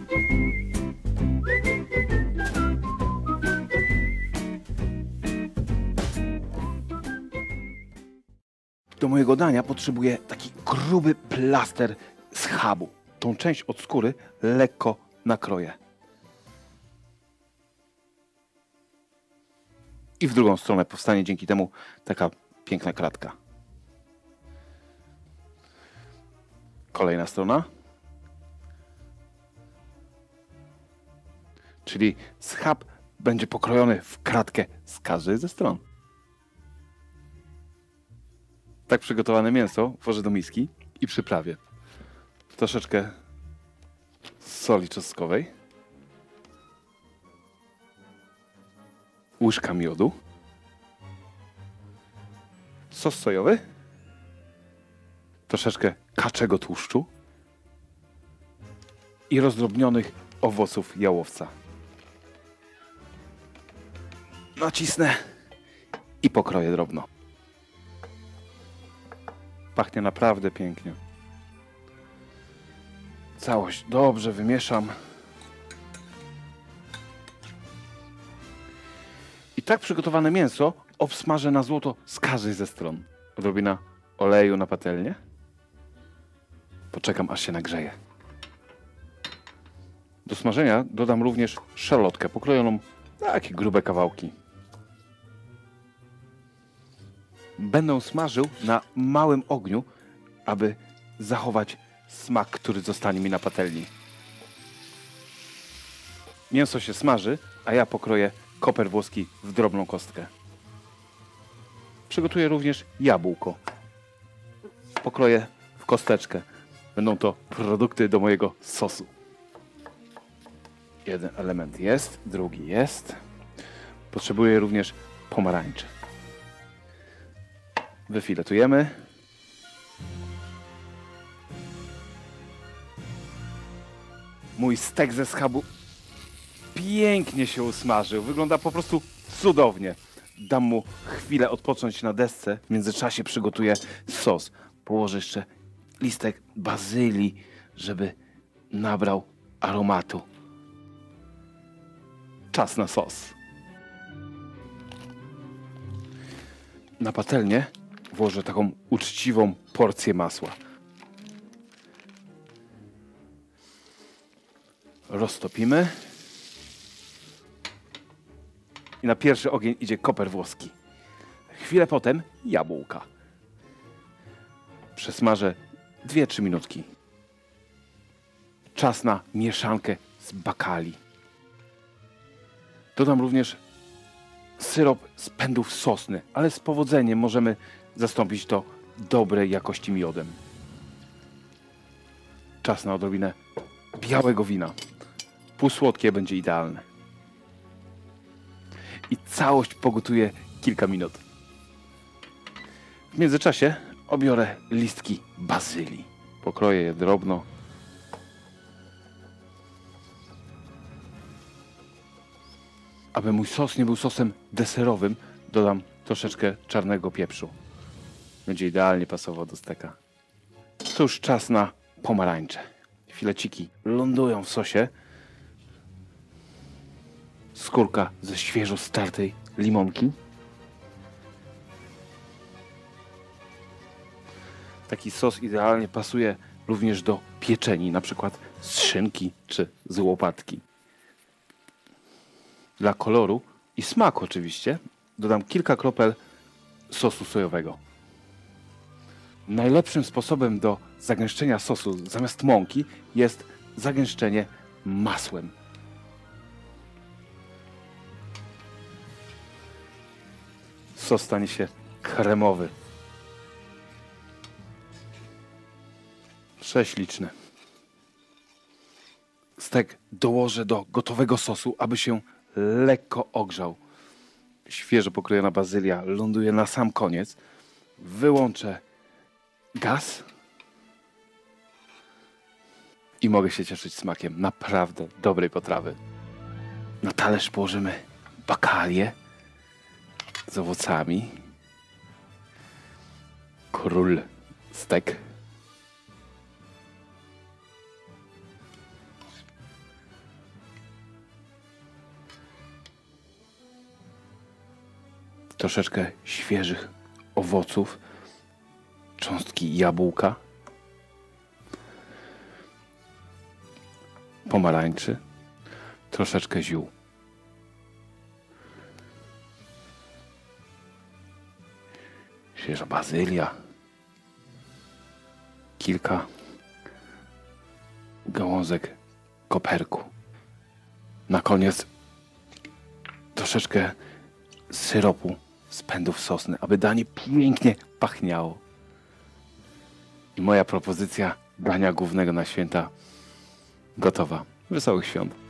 Do mojego dania potrzebuję taki gruby plaster schabu. Tą część od skóry lekko nakroję. I w drugą stronę powstanie dzięki temu taka piękna kratka. Kolejna strona. Czyli schab będzie pokrojony w kratkę z każdej ze stron. Tak przygotowane mięso włożę do miski i przyprawię. Troszeczkę soli czosnkowej. Łyżka miodu. Sos sojowy. Troszeczkę kaczego tłuszczu. I rozdrobnionych owoców jałowca. Nacisnę i pokroję drobno. Pachnie naprawdę pięknie. Całość dobrze wymieszam. I tak przygotowane mięso obsmażę na złoto z każdej ze stron. Odrobina oleju na patelnię. Poczekam, aż się nagrzeje. Do smażenia dodam również szalotkę pokrojoną na takie grube kawałki. Będę smażył na małym ogniu, aby zachować smak, który zostanie mi na patelni. Mięso się smaży, a ja pokroję koper włoski w drobną kostkę. Przygotuję również jabłko. Pokroję w kosteczkę. Będą to produkty do mojego sosu. Jeden element jest, drugi jest. Potrzebuję również pomarańczy. Wyfiletujemy. Mój stek ze schabu pięknie się usmażył. Wygląda po prostu cudownie. Dam mu chwilę odpocząć na desce. W międzyczasie przygotuję sos. Położę jeszcze listek bazylii, żeby nabrał aromatu. Czas na sos. Na patelnię włożę taką uczciwą porcję masła. Roztopimy. I na pierwszy ogień idzie koper włoski. Chwilę potem jabłka. Przesmażę 2-3 minutki. Czas na mieszankę z bakali. Dodam również syrop z pędów sosny, ale z powodzeniem możemy zastąpić to dobrej jakości miodem. Czas na odrobinę białego wina. Półsłodkie będzie idealne. I całość pogotuję kilka minut. W międzyczasie obiorę listki bazylii. Pokroję je drobno. Aby mój sos nie był sosem deserowym, dodam troszeczkę czarnego pieprzu. Będzie idealnie pasował do steka. To już czas na pomarańcze. Fileciki lądują w sosie. Skórka ze świeżo startej limonki. Taki sos idealnie pasuje również do pieczeni, na przykład z szynki czy z łopatki. Dla koloru i smaku oczywiście dodam kilka kropel sosu sojowego. Najlepszym sposobem do zagęszczenia sosu zamiast mąki jest zagęszczenie masłem. Sos stanie się kremowy. Prześliczny. Stek dołożę do gotowego sosu, aby się lekko ogrzał. Świeżo pokrojona bazylia ląduje na sam koniec. Wyłączę gaz i mogę się cieszyć smakiem naprawdę dobrej potrawy. Na talerz położymy bakalię z owocami. Król stek. troszeczkę świeżych owoców, cząstki jabłka, pomarańczy, troszeczkę ziół. Świeża bazylia, kilka gałązek koperku. Na koniec troszeczkę syropu z pędów sosny, aby danie pięknie pachniało. I moja propozycja dania głównego na święta gotowa. Wesołych świąt.